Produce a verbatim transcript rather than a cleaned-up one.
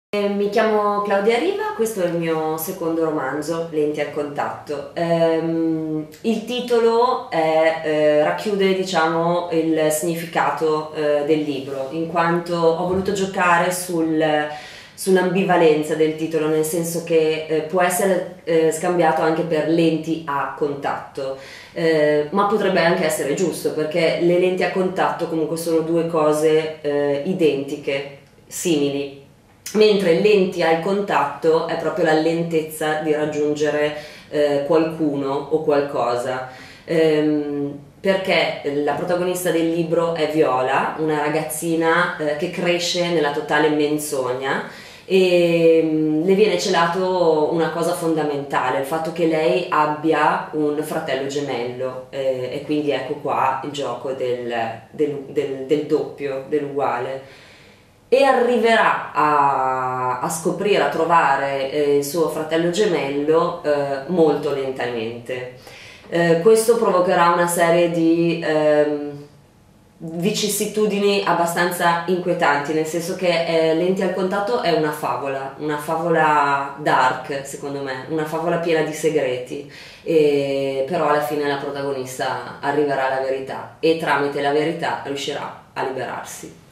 Eh, Mi chiamo Claudia Riva, questo è il mio secondo romanzo, Lenti al contatto. Ehm, il titolo è, eh, racchiude, diciamo, il significato eh, del libro, in quanto ho voluto giocare sul, sull'ambivalenza del titolo, nel senso che eh, può essere eh, scambiato anche per lenti a contatto, eh, ma potrebbe anche essere giusto, perché le lenti a contatto comunque sono due cose eh, identiche, simili. Mentre lenti al contatto è proprio la lentezza di raggiungere eh, qualcuno o qualcosa. Ehm, perché la protagonista del libro è Viola, una ragazzina eh, che cresce nella totale menzogna e mm, le viene celato una cosa fondamentale, il fatto che lei abbia un fratello gemello, eh, e quindi ecco qua il gioco del, del, del, del doppio, dell'uguale, e arriverà a, a scoprire, a trovare eh, il suo fratello gemello eh, molto lentamente. Eh, questo provocherà una serie di ehm, vicissitudini abbastanza inquietanti, nel senso che eh, Lenti al contatto è una favola, una favola dark secondo me, una favola piena di segreti, e, però alla fine la protagonista arriverà alla verità e tramite la verità riuscirà a liberarsi.